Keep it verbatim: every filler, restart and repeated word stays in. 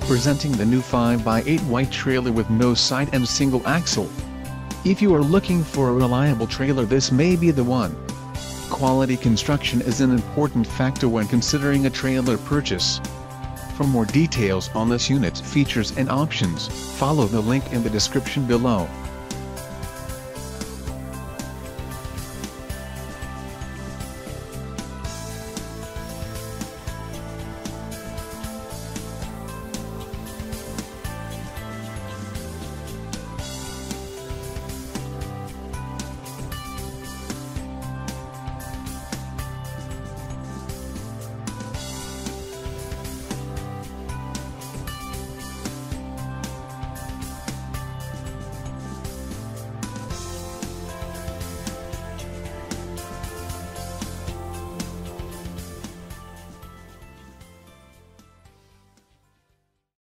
Presenting the new five by eight white trailer with no side and single axle. If you are looking for a reliable trailer, this may be the one. Quality construction is an important factor when considering a trailer purchase. For more details on this unit's features and options, follow the link in the description below.